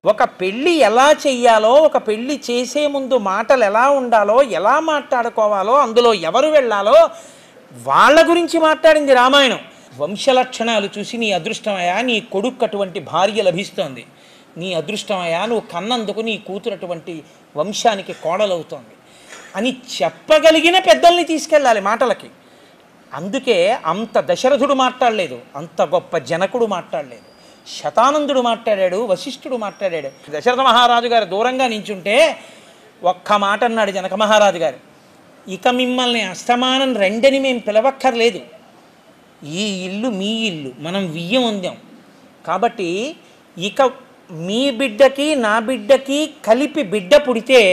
ఒక పెళ్ళి ఎలా చెయ్యాలో, ఒక పెళ్ళి చేసే ముందు మాటలు ఎలా ఉండాలో, ఎలా మాట్లాడుకోవాలో, అందులో ఎవరు వెళ్ళాలో వాళ్ళ గురించి మాట్లాడింది రామాయణం. వంశలక్షణాలు చూసి నీ అదృష్టమయ్యా, నీ కొడుకు అటువంటి భార్య లభిస్తోంది, నీ అదృష్టమయ్యా, నువ్వు కన్నందుకు నీ కూతురు అటువంటి వంశానికి కోడలవుతోంది అని చెప్పగలిగిన పెద్దల్ని తీసుకెళ్ళాలి మాటలకి. అందుకే అంత దశరథుడు మాట్లాడలేదు, అంత గొప్ప జనకుడు మాట్లాడలేదు, శతానందుడు మాట్లాడాడు, వశిష్ఠుడు మాట్లాడాడు. దశరథ మహారాజు గారు దూరంగా నించుంటే ఒక్క మాట అన్నాడు జనక మహారాజు గారు, ఇక మిమ్మల్ని అస్తమానం రెండని మేము పిలవక్కర్లేదు, ఈ ఇల్లు మీ ఇల్లు, మనం వియ్యం ఉందాం కాబట్టి ఇక మీ బిడ్డకి నా బిడ్డకి కలిపి బిడ్డ పుడితే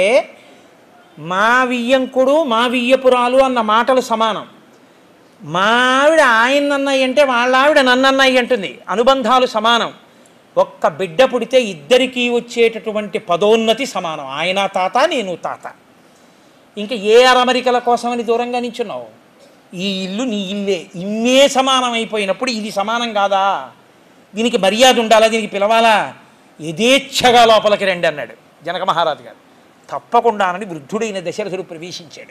మా వియ్యంకుడు మా వియ్యపురాలు అన్న మాటలు సమానం. మా ఆవిడ ఆయన అన్నయ్య అంటే వాళ్ళ ఆవిడ నన్నన్నయ్య అంటుంది, అనుబంధాలు సమానం. ఒక్క బిడ్డ పుడితే ఇద్దరికీ వచ్చేటటువంటి పదోన్నతి సమానం, ఆయన తాత నేను తాత. ఇంకా ఏ అరమరికల కోసమని దూరంగా నించున్నావు? ఈ ఇల్లు నీ ఇల్లే, ఇన్నే సమానం అయిపోయినప్పుడు ఇది సమానం కాదా? దీనికి మర్యాద ఉండాలా, దీనికి పిలవాలా? యథేచ్ఛగా లోపలికి రండి అన్నాడు జనక మహారాజు గారు. తప్పకుండా అని వృద్ధుడైన దశరథుడు ప్రవేశించాడు.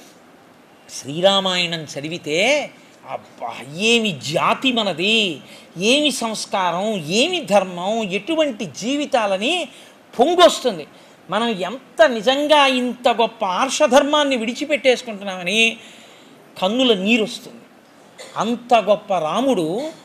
శ్రీరామాయణం చదివితే అబ్బా ఏమి జాతి మనది, ఏమి సంస్కారం, ఏమి ధర్మం, ఎటువంటి జీవితాలని పొంగొస్తుంది. మనం ఎంత నిజంగా ఇంత గొప్ప ఆర్షధర్మాన్ని విడిచిపెట్టేసుకుంటున్నామని కన్నుల నీరు వస్తుంది. అంత గొప్ప రాముడు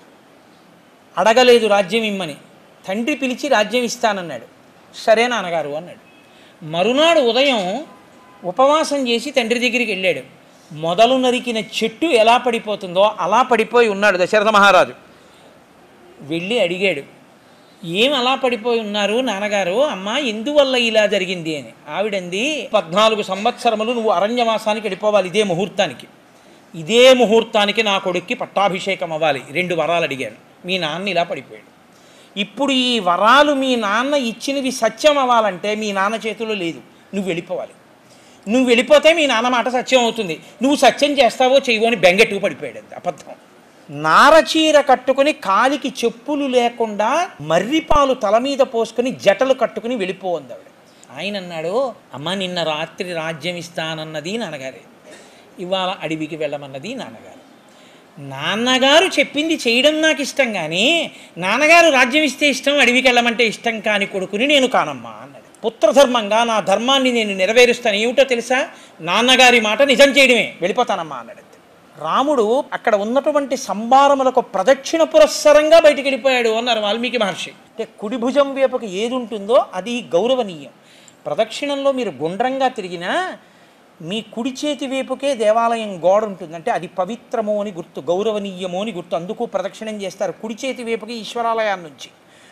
అడగలేదు రాజ్యం ఇమ్మని, తండ్రి పిలిచి రాజ్యం ఇస్తానన్నాడు. సరే నాన్నగారు అన్నాడు. మరునాడు ఉదయం ఉపవాసం చేసి తండ్రి దగ్గరికి వెళ్ళాడు. మొదలు నరికిన చెట్టు ఎలా పడిపోతుందో అలా పడిపోయి ఉన్నాడు దశరథ మహారాజు. వెళ్ళి అడిగాడు, ఏం అలా పడిపోయి ఉన్నారు నాన్నగారు, అమ్మ ఎందువల్ల ఇలా జరిగింది అని. ఆవిడంది, 14 సంవత్సరములు నువ్వు అరణ్యవాసానికి వెళ్ళిపోవాలి ఇదే ముహూర్తానికి, ఇదే ముహూర్తానికి నా కొడుక్కి పట్టాభిషేకం అవ్వాలి, 2 వరాలు అడిగాను, మీ నాన్న ఇలా పడిపోయాడు. ఇప్పుడు ఈ వరాలు మీ నాన్న ఇచ్చినవి సత్యం అవ్వాలంటే మీ నాన్న చేతిలో లేదు, నువ్వు వెళ్ళిపోవాలి. నువ్వు వెళ్ళిపోతే మీ నాన్న మాట సత్యం అవుతుంది, నువ్వు సత్యం చేస్తావో చేయవో అని బెంగెట్టుకు పడిపోయాడు. అది అబద్ధం. నారచీర కట్టుకుని కాలికి చెప్పులు లేకుండా మర్రిపాలు తల మీద పోసుకుని జటలు కట్టుకుని వెళ్ళిపోయింది ఆవిడ. ఆయన అన్నాడు, అమ్మ నిన్న రాత్రి రాజ్యం ఇస్తానన్నది నాన్నగారే, ఇవాళ అడవికి వెళ్ళమన్నది నాన్నగారు. నాన్నగారు చెప్పింది చేయడం నాకు ఇష్టం, కానీ నాన్నగారు రాజ్యం ఇస్తే ఇష్టం, అడవికి వెళ్ళమంటే ఇష్టం కాని కొడుకుని నేను కానమ్మా అన్నాడు. పుత్రధర్మంగా నా ధర్మాన్ని నేను నెరవేరుస్తాను, ఏమిటో తెలుసా, నాన్నగారి మాట నిజం చేయడమే, వెళ్ళిపోతానమ్మా అన్నాడు. రాముడు అక్కడ ఉన్నటువంటి సంభారములకు ప్రదక్షిణ పురస్సరంగా బయటికి వెళ్ళిపోయాడు అన్నారు వాల్మీకి మహర్షి. అంటే కుడి భుజం వైపుకి ఏది ఉంటుందో అది గౌరవనీయం. ప్రదక్షిణంలో మీరు గుండ్రంగా తిరిగినా మీ కుడి చేతి వైపుకే దేవాలయం గోడ ఉంటుంది, అంటే అది పవిత్రము అని గుర్తు, గౌరవనీయము అని గుర్తు. అందుకు ప్రదక్షిణం చేస్తారు కుడి చేతి వైపుకి ఈశ్వరాలయాన్ని నుంచి.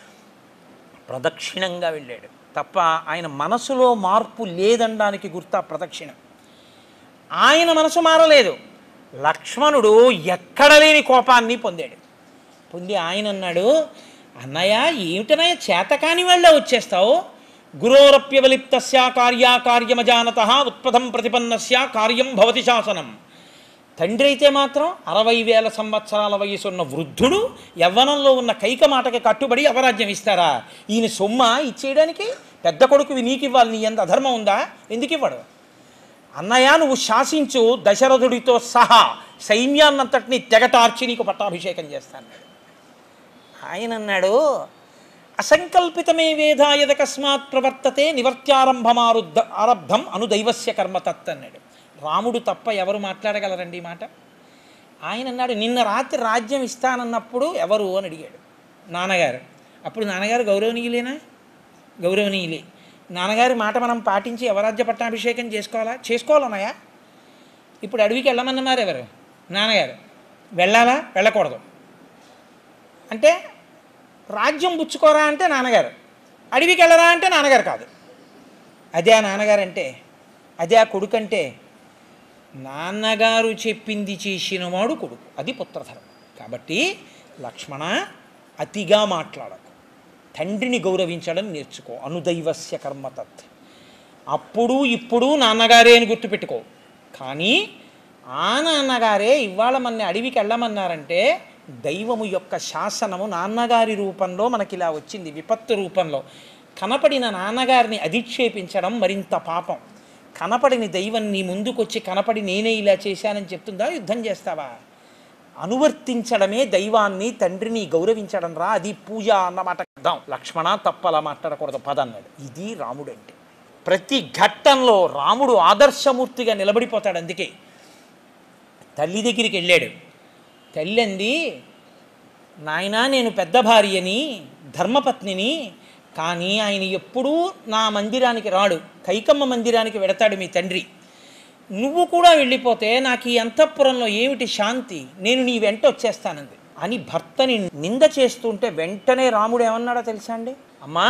ప్రదక్షిణంగా వెళ్ళాడు తప్ప ఆయన మనసులో మార్పు లేదనడానికి గుర్తు ఆ ప్రదక్షిణం. ఆయన మనసు మారలేదు. లక్ష్మణుడు ఎక్కడ లేని కోపాన్ని పొందాడు. పొంది ఆయన అన్నాడు, అన్నయ్య ఏమిటనయ్య చేతకాని వాళ్ళ వచ్చేస్తావు, గురోరప్యవలిప్తస్య కార్యాకార్యమజానత ఉత్పదం ప్రతిపన్నస్య కార్యం భవతి శాసనం. తండ్రి అయితే మాత్రం 60,000 సంవత్సరాల వయసున్న వృద్ధుడు యవ్వనంలో ఉన్న కైక మాటకి కట్టుబడి అవరాజ్యం ఇస్తారా? ఈయన సొమ్మ ఇచ్చేయడానికి? పెద్ద కొడుకువి నీకు ఇవ్వాలి, నీ ఎంత అధర్మం ఉందా, ఎందుకు ఇవ్వడు? అన్నయ్య నువ్వు శాసించు, దశరథుడితో సహా సైన్యాన్నంతటినీ తెగటార్చి నీకు పట్టాభిషేకం చేస్తాను. ఆయన అన్నాడు, అసంకల్పితమే వేదాయదకస్మాత్ ప్రవర్తతే ఆరబ్ధం అనుదైవస్య కర్మతత్ అన్నాడు. రాముడు తప్ప ఎవరు మాట్లాడగలరండి ఈ మాట? ఆయన అన్నాడు, నిన్న రాత్రి రాజ్యం ఇస్తానన్నప్పుడు ఎవరు అని అడిగాడు. నాన్నగారు. అప్పుడు నాన్నగారు గౌరవనీయులేనా? గౌరవనీయులే. నాన్నగారి మాట మనం పాటించి అవరాజ్య పట్టాభిషేకం చేసుకోవాలన్నాయా? ఇప్పుడు అడవికి వెళ్ళమన్నారు ఎవరు? నాన్నగారు. వెళ్ళాలా వెళ్ళకూడదు అంటే, రాజ్యం పుచ్చుకోరా అంటే నాన్నగారు, అడవికి వెళ్ళరా అంటే నాన్నగారు కాదు. అదే ఆ నాన్నగారు అంటే, అదే ఆ కొడుకు అంటే. నాన్నగారు చెప్పింది చేసినవాడు కొడుకు, అది పుత్రధర్మం. కాబట్టి లక్ష్మణ అతిగా మాట్లాడకు, తండ్రిని గౌరవించడం నేర్చుకో, అనుదైవస్య కర్మతత్. అప్పుడు ఇప్పుడు నాన్నగారే అని గుర్తుపెట్టుకో. కానీ ఆ నాన్నగారే ఇవాళ మన అడవికి వెళ్ళమన్నారంటే దైవము యొక్క శాసనము నాన్నగారి రూపంలో మనకి ఇలా వచ్చింది, విపత్తు రూపంలో. కనపడిన నాన్నగారిని అధిక్షేపించడం మరింత పాపం. కనపడిని దైవం నీ ముందుకొచ్చి కనపడి నేనే ఇలా చేశానని చెప్తుందా? యుద్ధం చేస్తావా? అనువర్తించడమే దైవాన్ని తండ్రిని గౌరవించడం రా, అది పూజ అన్నమాట. లక్ష్మణ తప్పలా మాట్లాడకూడదు పద అన్నాడు. ఇది రాముడు అంటే. ప్రతి ఘట్టంలో రాముడు ఆదర్శమూర్తిగా నిలబడిపోతాడు. అందుకే తల్లి దగ్గరికి వెళ్ళాడు. తల్లి అంది, నాయనా నేను పెద్ద భార్యని, ధర్మపత్నిని, కానీ ఆయన ఎప్పుడూ నా మందిరానికి రాడు, కైకమ్మ మందిరానికి వెడతాడు మీ తండ్రి. నువ్వు కూడా వెళ్ళిపోతే నాకు ఈ అంతఃపురంలో ఏమిటి శాంతి, నేను నీ వెంట వచ్చేస్తానంది అని భర్తని నింద చేస్తుంటే వెంటనే రాముడు ఏమన్నాడో తెలుసా అండి? అమ్మా,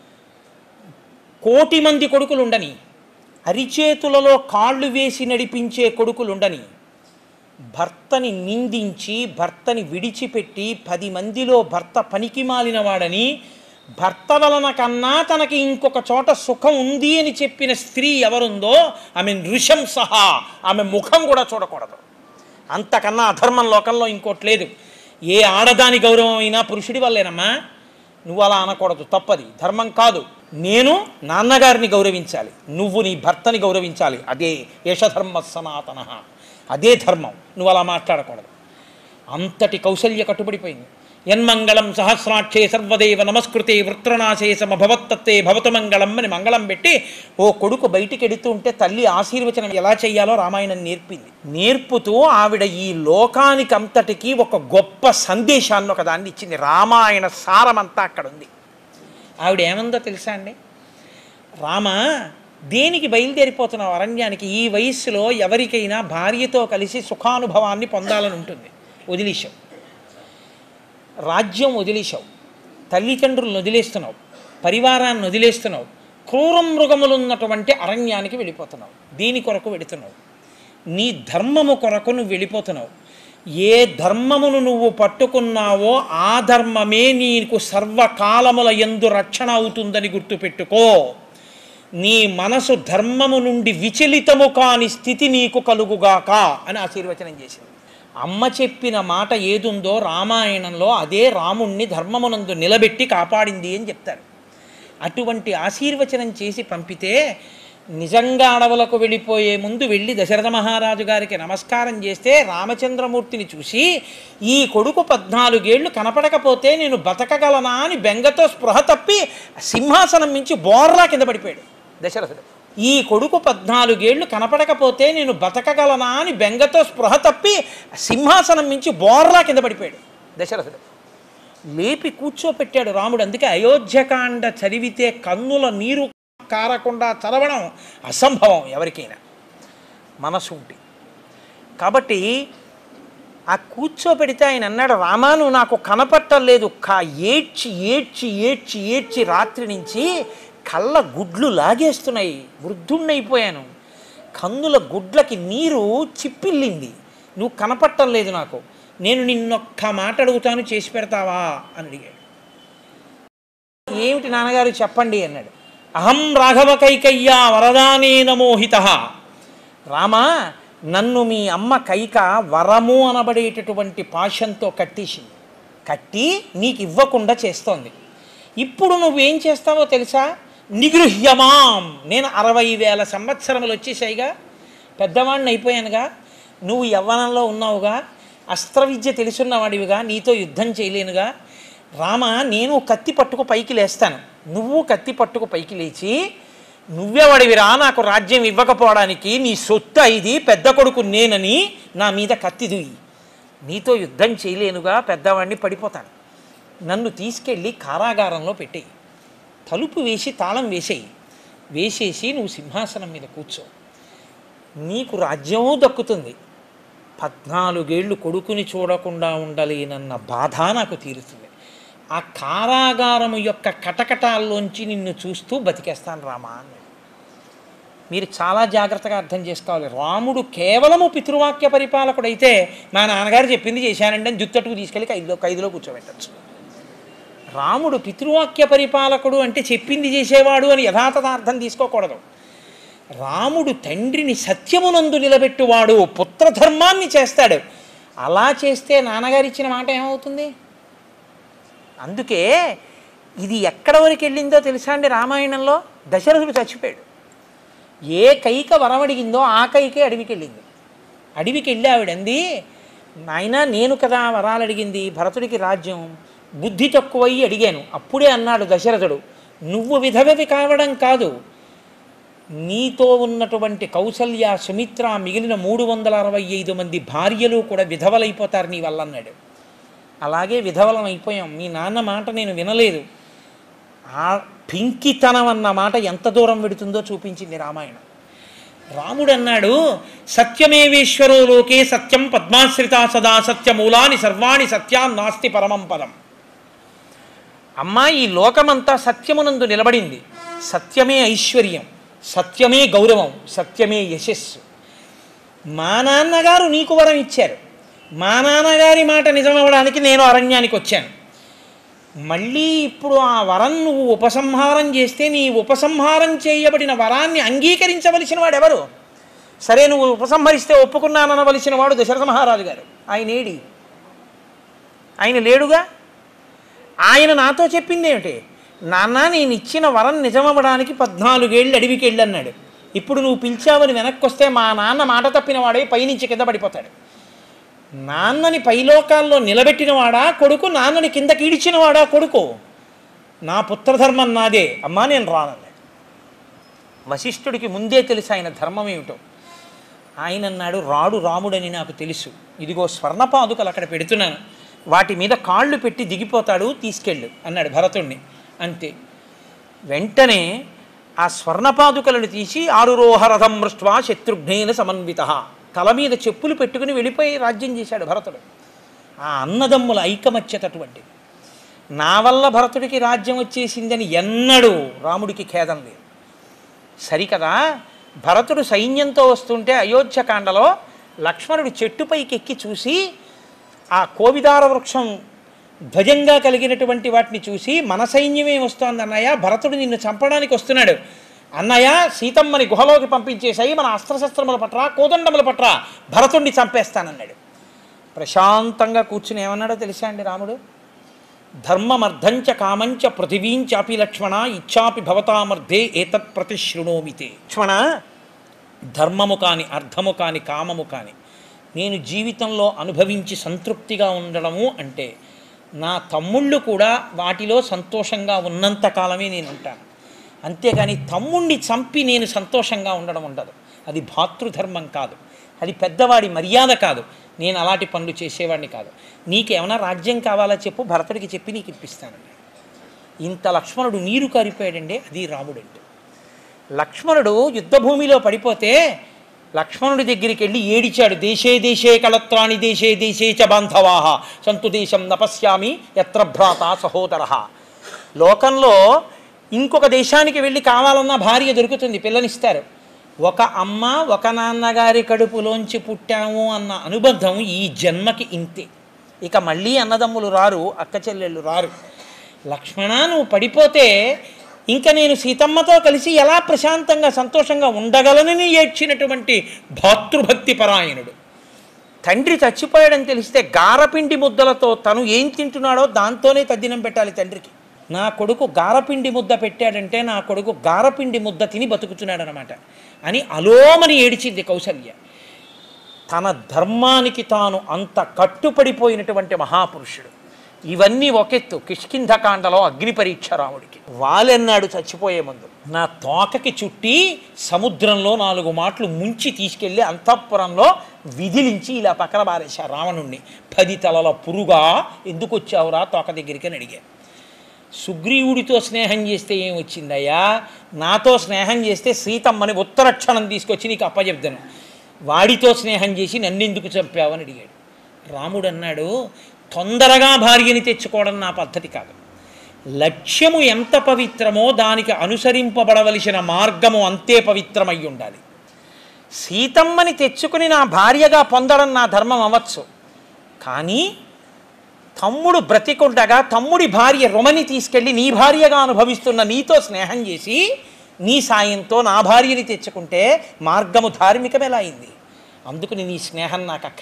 1,000,000 మంది కొడుకులుండని, అరిచేతులలో కాళ్ళు వేసి నడిపించే కొడుకులుండని, భర్తని నిందించి భర్తని విడిచిపెట్టి 10 మందిలో భర్త పనికి మాలినవాడని, భర్త వలన కన్నా తనకి ఇంకొక చోట సుఖం ఉంది అని చెప్పిన స్త్రీ ఎవరుందో ఆమె నృశంసహ, ఆమె ముఖం కూడా చూడకూడదు. అంతకన్నా అధర్మం లోకంలో ఇంకోటి లేదు. ఏ ఆడదాని గౌరవం అయినా పురుషుడి వల్లేనమ్మా. నువ్వు అలా అనకూడదు, తప్పది, ధర్మం కాదు. నేను నాన్నగారిని గౌరవించాలి, నువ్వు నీ భర్తని గౌరవించాలి. అదే యశధర్మ సనాతన, అదే ధర్మం. నువ్వు అలా మాట్లాడకూడదు. అంతటి కౌశల్య కట్టుబడిపోయింది. యన్మంగళం సహస్రాక్షే సర్వదేవ నమస్కృతే వృత్రనాశే సమభవత్తత్తే భవతు మంగళం అని మంగళం పెట్టి ఓ కొడుకు బయటికి ఎడుతూ ఉంటే తల్లి ఆశీర్వచనం ఎలా చెయ్యాలో రామాయణం నేర్పింది. నేర్పుతూ ఆవిడ ఈ లోకానికి అంతటికీ ఒక గొప్ప సందేశాన్ని ఒకదాన్ని ఇచ్చింది. రామాయణ సారమంతా అక్కడ ఉంది. ఆవిడ ఏమందో తెలుసా అండి? రామ, దేనికి బయలుదేరిపోతున్నావు అరణ్యానికి? ఈ వయస్సులో ఎవరికైనా భార్యతో కలిసి సుఖానుభవాన్ని పొందాలని ఉంటుంది. వదిలేశావు, రాజ్యం వదిలేశావు, తల్లిదండ్రులను వదిలేస్తున్నావు, పరివారాన్ని వదిలేస్తున్నావు, క్రూర మృగములున్నటువంటి అరణ్యానికి వెళ్ళిపోతున్నావు. దీని కొరకు వెళుతున్నావు, నీ ధర్మము కొరకు నువ్వు వెళ్ళిపోతున్నావు. ఏ ధర్మమును నువ్వు పట్టుకున్నావో ఆ ధర్మమే నీకు సర్వకాలముల యందు రక్షణ అవుతుందని గుర్తుపెట్టుకో. నీ మనసు ధర్మము నుండి విచలితము కాని స్థితి నీకు కలుగుగాక అని ఆశీర్వచనం చేసింది. అమ్మ చెప్పిన మాట ఏదుందో రామాయణంలో అదే రాముణ్ణి ధర్మమునందు నిలబెట్టి కాపాడింది అని చెప్తారు. అటువంటి ఆశీర్వచనం చేసి పంపితే నిజంగా అడవులకు వెళ్ళిపోయే ముందు వెళ్ళి దశరథ మహారాజు గారికి నమస్కారం చేస్తే రామచంద్రమూర్తిని చూసి ఈ కొడుకు 14 ఏళ్ళు కనపడకపోతే నేను బతకగలనా అని బెంగతో స్పృహ తప్పి సింహాసనం మించి బోర్లా కింద పడిపోయాడు దశరథుడు. ఈ కొడుకు 14 ఏళ్ళు కనపడకపోతే నేను బతకగలనా అని బెంగతో స్పృహ తప్పి సింహాసనం మించి బోర్లా కింద పడిపోయాడు దశరథుడు. లేపి కూర్చోపెట్టాడు రాముడు. అందుకే అయోధ్యకాండ చదివితే కన్నుల నీరు కారకుండా చదవడం అసంభవం ఎవరికైనా మనసు ఉంటే. కాబట్టి ఆ కూర్చోపెడితే ఆయన అన్నాడు, రామా నువ్వు నాకు కనపట్టలేదు. ఏడ్చి ఏడ్చి ఏడ్చి ఏడ్చి రాత్రి నుంచి కళ్ళ గుడ్లు లాగేస్తున్నాయి, వృద్ధుణ్ణైపోయాను, కన్నుల గుడ్లకి నీరు చిప్పిల్లింది, నువ్వు కనపట్టం లేదు నాకు, నేను నిన్నొక్క మాట అడుగుతాను, చేసి పెడతావా అని అడిగాడు. ఏమిటి నాన్నగారు చెప్పండి అన్నాడు. అహం రాఘవ కైకయ్య వరదానేన మోహితః. రామా, నన్ను మీ అమ్మ కైక వరము అనబడేటటువంటి పాశంతో కట్టేసింది, కట్టి నీకు ఇవ్వకుండా చేస్తోంది. ఇప్పుడు నువ్వేం చేస్తావో తెలుసా? నిగృహ్యమాం, నేను 60,000 సంవత్సరములు వచ్చేసాయిగా, పెద్దవాడిని అయిపోయానుగా, నువ్వు యవ్వనంలో ఉన్నావుగా, అస్త్రవిద్య తెలుసున్నవాడివిగా, నీతో యుద్ధం చేయలేనుగా. రామ, నేను కత్తి పట్టుకు పైకి లేస్తాను, నువ్వు కత్తి పట్టుకు పైకి లేచి నువ్వెవడివిరా నాకు రాజ్యం ఇవ్వకపోవడానికి, నీ సొత్తు ఇది, పెద్ద కొడుకు నేనని నా మీద కత్తి దుయ్యి. నీతో యుద్ధం చేయలేనుగా, పెద్దవాడిని, పడిపోతాను. నన్ను తీసుకెళ్ళి కారాగారంలో పెట్టేయి, తలుపు వేసి తాళం వేసేయి, వేసేసి నువ్వు సింహాసనం మీద కూర్చో, నీకు రాజ్యమూ దక్కుతుంది, 14 ఏళ్ళు కొడుకుని చూడకుండా ఉండలేనన్న బాధ నాకు తీరుతుంది. ఆ కారాగారము యొక్క కటకటాల్లోంచి నిన్ను చూస్తూ బతికేస్తాను రామా అన్నాడు. మీరు చాలా జాగ్రత్తగా అర్థం చేసుకోవాలి. రాముడు కేవలము పితృవాక్య పరిపాలకుడైతే మా నాన్నగారు చెప్పింది చేశానండి అని జుత్తట్టుకు తీసుకెళ్ళి ఖైదులో కూర్చోబెట్టచ్చు. రాముడు పితృవాక్య పరిపాలకుడు అంటే చెప్పింది చేసేవాడు అని యథాతథార్థం తీసుకోకూడదు. రాముడు తండ్రిని సత్యమునందు నిలబెట్టువాడు, పుత్రధర్మాన్ని చేస్తాడు. అలా చేస్తే నాన్నగారు ఇచ్చిన మాట ఏమవుతుంది? అందుకే ఇది ఎక్కడ వరకు వెళ్ళిందో తెలుసా అండి రామాయణంలో? దశరథుడు చచ్చిపోయాడు. ఏ కైక వరం అడిగిందో ఆ కైకే అడవికి వెళ్ళింది. అడవికి వెళ్ళి ఆవిడంది, నాయనా నేను కదా వరాలు అడిగింది, భరతుడికి రాజ్యం, బుద్ధి తక్కువయ్యి అడిగాను. అప్పుడే అన్నాడు దశరథుడు, నువ్వు విధవవి కావడం కాదు, నీతో ఉన్నటువంటి కౌసల్య, సుమిత్ర, మిగిలిన 365 మంది భార్యలు కూడా విధవలైపోతారు నీ వల్ల అన్నాడు. అలాగే విధవలం అయిపోయాం. మీ నాన్న మాట నేను వినలేదు. ఆ పింకితనం అన్న మాట ఎంత దూరం పెడుతుందో చూపించింది రామాయణం. రాముడు అన్నాడు, సత్యమేవేశ్వరో లోకే సత్యం పద్మాశ్రిత సదా సత్యమూలాని సర్వాణి సత్యాన్ నాస్తి పరమం పదం. అమ్మా, ఈ లోకమంతా సత్యమునందు నిలబడింది. సత్యమే ఐశ్వర్యం, సత్యమే గౌరవం, సత్యమే యశస్సు. మా నాన్నగారు నీకు వరం ఇచ్చారు, మా నాన్నగారి మాట నిజమవడానికి నేను అరణ్యానికి వచ్చాను. మళ్ళీ ఇప్పుడు ఆ వరం నువ్వు ఉపసంహారం చేస్తే నీ ఉపసంహారం చేయబడిన వరాన్ని అంగీకరించవలసిన వాడు ఎవరు? సరే, నువ్వు ఉపసంహరిస్తే ఒప్పుకున్నాననవలసిన వాడు దశరథ మహారాజు గారు. ఆయన ఏడి? ఆయన లేడుగా. ఆయన నాతో చెప్పింది ఏమిటి? నాన్న, నేను ఇచ్చిన వరం నిజమవ్వడానికి 14 ఏళ్ళు అడవికి వెళ్ళి అన్నాడు. ఇప్పుడు నువ్వు పిలిచావని వెనక్కి వస్తే మా నాన్న మాట తప్పిన వాడే పైనుంచి కింద పడిపోతాడు. నాన్నని పైలోకాల్లో నిలబెట్టినవాడా కొడుకు, నాన్నని కిందకి ఈడ్చినవాడా కొడుకు? నా పుత్రధర్మం నాదే, అమ్మా నేను రానన్నాడు. వశిష్ఠుడికి ముందే తెలుసు ఆయన ధర్మం ఏమిటో. ఆయన అన్నాడు, రాడు రాముడని నాకు తెలుసు, ఇదిగో స్వర్ణపాదుకలు అక్కడ పెడుతున్నాను, వాటి మీద కాళ్ళు పెట్టి దిగిపోతాడు, తీసుకెళ్ళు అన్నాడు భరతుణ్ణి. అంతే. వెంటనే ఆ స్వర్ణపాదుకలను తీసి ఆరురోహరథం మృష్ట్వా శత్రుఘ్నేన సమన్విత, తల మీద చెప్పులు పెట్టుకుని వెళ్ళిపోయి రాజ్యం చేశాడు భరతుడు. ఆ అన్నదమ్ముల ఐకమత్యత అటువంటిది. నా వల్ల భరతుడికి రాజ్యం వచ్చేసిందని ఎన్నడూ రాముడికి ఖేదం లేదు. సరికదా, భరతుడు సైన్యంతో వస్తుంటే అయోధ్యకాండలో లక్ష్మణుడు చెట్టుపైకి ఎక్కి చూసి ఆ కోవిదార వృక్షం ధ్వజంగా కలిగినటువంటి వాటిని చూసి, మన సైన్యమే వస్తోంది అన్నయ్య, భరతుడు నిన్ను చంపడానికి వస్తున్నాడు అన్నయ్య, సీతమ్మని గుహలోకి పంపించేశాయి, మన అస్త్రశస్త్రముల పట్ల కోదండముల పట్ల భరతుడిని చంపేస్తానన్నాడు. ప్రశాంతంగా కూర్చుని ఏమన్నాడో తెలుసా అండి రాముడు? ధర్మమర్ధంచ కామంచ పృథివీంచాపి లక్ష్మణ ఇచ్చాపి భవతామర్ధే ఏతత్ ప్రతిశృణోమితే. లక్ష్మణ, ధర్మము కాని, అర్థము కాని, కామము కాని నేను జీవితంలో అనుభవించి సంతృప్తిగా ఉండడము అంటే నా తమ్ముళ్ళు కూడా వాటిలో సంతోషంగా ఉన్నంతకాలమే నేను ఉంటాను. అంతేగాని తమ్ముణ్ణి చంపి నేను సంతోషంగా ఉండడం ఉండదు. అది భాతృధర్మం కాదు, అది పెద్దవాడి మర్యాద కాదు. నేను అలాంటి పనులు చేసేవాడిని కాదు. నీకేమైనా రాజ్యం కావాలా చెప్పు, భరతుడికి చెప్పి నీకు ఇప్పిస్తానండి. ఇంత లక్ష్మణుడు నీరు కారిపోయాడండి. అది రాముడు అంటే. లక్ష్మణుడు యుద్ధభూమిలో పడిపోతే లక్ష్మణుడి దగ్గరికి వెళ్ళి ఏడిచాడు, దేశే దేశే కళత్రాణి దేశే దేశే చ బాంధవాహ సంతు దేశం నపశ్యామి యత్ర భ్రాత సహోదర. లోకంలో ఇంకొక దేశానికి వెళ్ళి కావాలన్నా భార్య దొరుకుతుంది, పిల్లనిస్తారు. ఒక అమ్మ ఒక నాన్నగారి కడుపులోంచి పుట్టాము అన్న అనుబంధం ఈ జన్మకి ఇంతే. ఇక మళ్ళీ అన్నదమ్ములు రారు, అక్క చెల్లెళ్ళు రారు. లక్ష్మణ, నువ్వు పడిపోతే ఇంకా నేను సీతమ్మతో కలిసి ఎలా ప్రశాంతంగా సంతోషంగా ఉండగలనని ఏడ్చినటువంటి భాతృభక్తి పరాయణుడు. తండ్రి చచ్చిపోయాడని తెలిస్తే గారపిండి ముద్దలతో తను ఏం తింటున్నాడో దాంతోనే తద్దినం పెట్టాలి తండ్రికి. నా కొడుకు గారపిండి ముద్ద పెట్టాడంటే నా కొడుకు గారపిండి ముద్ద తిని బతుకుతున్నాడు అనమాట అని అలోమని ఏడిచింది కౌసల్య. తన ధర్మానికి తాను అంత కట్టుపడిపోయినటువంటి మహాపురుషుడు. ఇవన్నీ ఒకెత్తు. కిష్కింధకాండలో అగ్ని పరీక్ష రాముడికి. వాలెన్నాడు చచ్చిపోయే ముందు, నా తోకకి చుట్టి సముద్రంలో 4 మాటలు ముంచి తీసుకెళ్ళి అంతఃపురంలో విధిలించి ఇలా పక్కన బారేశారు రావణుణ్ణి. 10 తలల పురుగా ఎందుకు వచ్చావురా తోక దగ్గరికి అని అడిగారు. సుగ్రీవుడితో స్నేహం చేస్తే ఏం వచ్చిందయ్యా, నాతో స్నేహం చేస్తే సీతమ్మని ఉత్తరక్షణం తీసుకొచ్చి నీకు అప్పచెప్తాను, వాడితో స్నేహం చేసి నన్నెందుకు చంపావని అడిగాడు. రాముడు అన్నాడు, తొందరగా భార్యని తెచ్చుకోవడం నా పద్ధతి కాదు. లక్ష్యము ఎంత పవిత్రమో దానికి అనుసరింపబడవలసిన మార్గము అంతే పవిత్రమై ఉండాలి. సీతమ్మని తెచ్చుకుని నా భార్యగా పొందడం నా ధర్మం అవ్వచ్చు, కానీ తమ్ముడు బ్రతికుండగా తమ్ముడి భార్య రుమని తీసుకెళ్ళి నీ భార్యగా అనుభవిస్తున్న నీతో స్నేహం చేసి నీ సాయంతో నా భార్యని తెచ్చుకుంటే మార్గము ధార్మికం ఎలా అయింది? అందుకని నీ స్నేహం నాకు అక్కర్లేదు.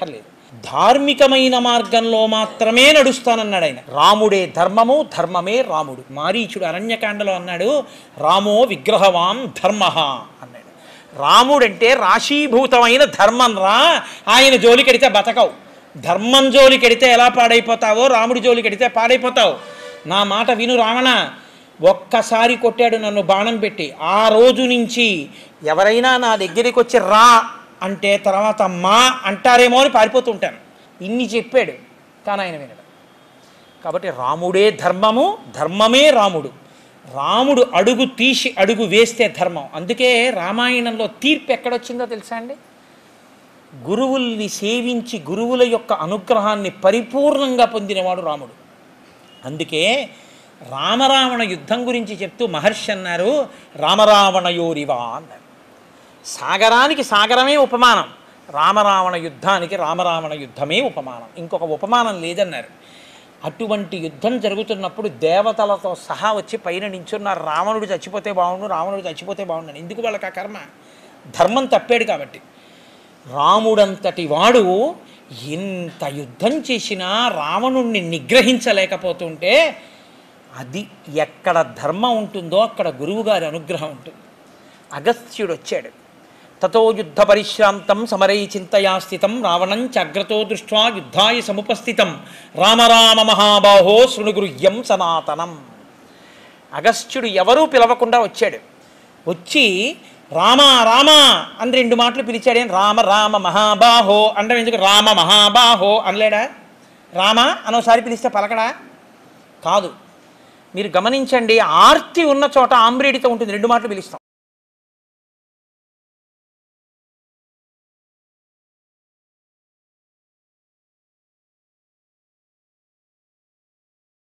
ధార్మికమైన మార్గంలో మాత్రమే నడుస్తానన్నాడు ఆయన. రాముడే ధర్మము, ధర్మమే రాముడు. మారీచుడు అరణ్యకాండలో అన్నాడు, రామో విగ్రహవాన్ ధర్మ అన్నాడు. రాముడంటే రాశీభూతమైన ధర్మం రా, ఆయన జోలికెడితే బతకవు. ధర్మం జోలికెడితే ఎలా పాడైపోతావో రాముడి జోలికెడితే పాడైపోతావు. నా మాట విను రావణ. ఒక్కసారి కొట్టాడు నన్ను బాణం పెట్టి. ఆ రోజు నుంచి ఎవరైనా నా దగ్గరికి వచ్చి రా అంటే తర్వాత మా అంటారేమో అని పారిపోతుంటాను. ఇన్ని చెప్పాడు, కానీ ఆయన వినడు. కాబట్టి రాముడే ధర్మము, ధర్మమే రాముడు. రాముడు అడుగు తీసి అడుగు వేస్తే ధర్మం. అందుకే రామాయణంలో తీర్పు ఎక్కడొచ్చిందో తెలుసా అండి? గురువుల్ని సేవించి గురువుల యొక్క అనుగ్రహాన్ని పరిపూర్ణంగా పొందినవాడు రాముడు. అందుకే రామరావణ యుద్ధం గురించి చెప్తూ మహర్షి అన్నారు, రామరావణయోరివా అన్నారు. సాగరానికి సాగరమే ఉపమానం, రామరావణ యుద్ధానికి రామరావణ యుద్ధమే ఉపమానం, ఇంకొక ఉపమానం లేదన్నారు. అటువంటి యుద్ధం జరుగుతున్నప్పుడు దేవతలతో సహా వచ్చి పైన నించున్నారు. రావణుడు చచ్చిపోతే బాగుండు, రావణుడు చచ్చిపోతే బాగుండు. ఎందుకు వాళ్ళకి ఆ కర్మ? ధర్మం తప్పాడు కాబట్టి. రాముడంతటి వాడు ఎంత యుద్ధం చేసినా రావణుణ్ణి నిగ్రహించలేకపోతుంటే, అది ఎక్కడ ధర్మం ఉంటుందో అక్కడ గురువుగారి అనుగ్రహం ఉంటుంది. అగస్త్యుడు వచ్చాడు. తతో యుద్ధ పరిశ్రాంతం సమరై చింతయా స్థితం రావణం చగ్రతో దృష్ట్వా యుద్ధాయ సముపస్థితం రామ రామ మహాబాహో శృణుగృహ్యం సనాతనం. అగస్త్యుడు ఎవరూ పిలవకుండా వచ్చాడు. వచ్చి రామ రామ అని 2 మాటలు పిలిచాడేం? రామ రామ మహాబాహో అంటే ఎందుకు రామ మహాబాహో అనలేడా? రామ అనోసారి పిలిస్తే పలకడా? కాదు. మీరు గమనించండి, ఆర్తి ఉన్న చోట ఆమ్రేడితో ఉంటుంది. 2 మాటలు పిలుస్తాం.